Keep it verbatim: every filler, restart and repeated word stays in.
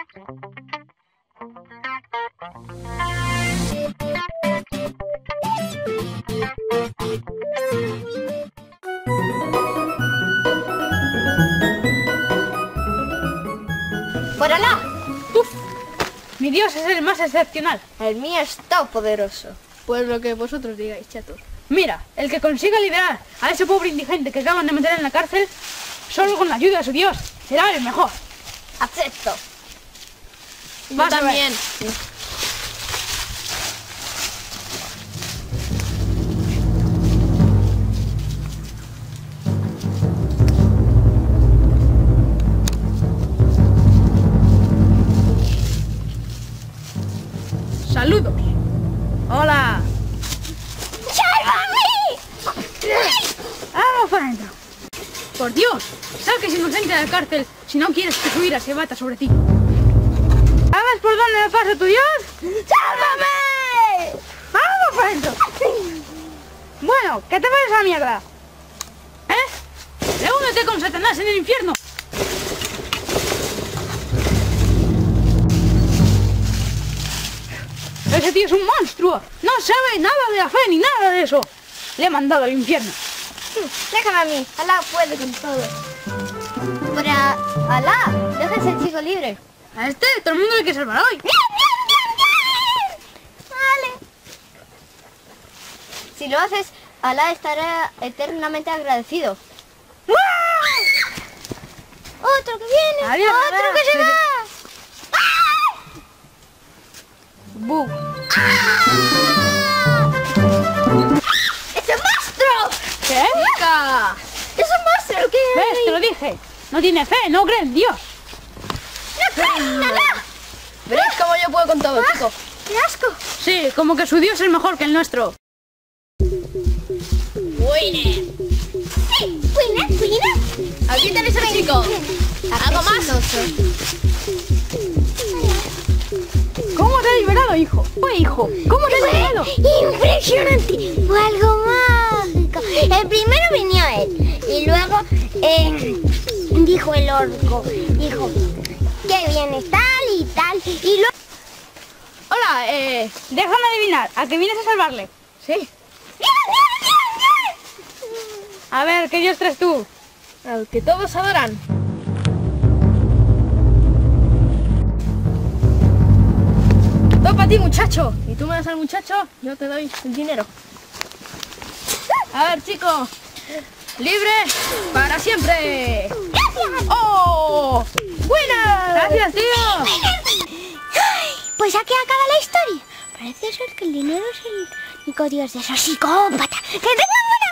¡Por Alá! ¡Uf! Mi Dios es el más excepcional. El mío es todopoderoso. Pues lo que vosotros digáis, chatos. Mira, el que consiga liberar a ese pobre indigente que acaban de meter en la cárcel, solo con la ayuda de su Dios, será el mejor. Acepto. Yo Vas a ver. también. Saludos. Hola. ¡Sálvame! ¡Vamos para adentro! Por Dios, saque ese inocente de la cárcel si no quieres que su ira se bata sobre ti. ¿Sabes por dónde me pasa tu Dios? ¡Sálvame! ¡Vamos para adentro! Bueno, ¿qué te parece la mierda? ¿Eh? Reúnete con Satanás en el infierno. Ese tío es un monstruo. No sabe nada de la fe ni nada de eso. Le he mandado al infierno. Déjame a mí. Alá puede con todo. Pero Alá, deja a ese chico libre. A este todo el mundo hay que salvar hoy. ¡Bien, bien, bien, bien! Vale. Si lo haces, Alá estará eternamente agradecido. ¡Wow! ¡Otro que viene! Adiós, ¡Otro Alá. que se va! Bu. ¡Es un monstruo! ¿Qué? ¡Chica! ¡Es un monstruo! ¿Qué ¿Ves? hay? Te lo dije. No tiene fe, no cree en Dios. ¡No crees en Alá! ¿Veréis cómo yo puedo con todo, chicos? ¡Qué asco! Sí, como que su Dios es mejor que el nuestro. ¡Winner! ¡Sí! ¡Cuina, cuina! Aquí tenéis al chico. ¿Algo más? ¿Cómo te ha liberado, hijo? Fue hijo. ¿Cómo te ha liberado? ¡Impresionante! Fue algo mágico. El primero venía él y luego eh, dijo el orco, dijo que viene tal y tal y luego... Hola, eh, déjame adivinar. ¿A qué vienes a salvarle? Sí. A ver, ¿qué Dios traes tú? Al que todos adoran. Todo para ti, muchacho. Y tú me das al muchacho, yo te doy el dinero. A ver, chicos. Libre para siempre. ¡Gracias! ¡Oh! ¡Buena! Gracias, tío. Pues aquí acaba la historia. Parece ser que el dinero es el único Dios de esos psicópatas. ¡Que tengan buena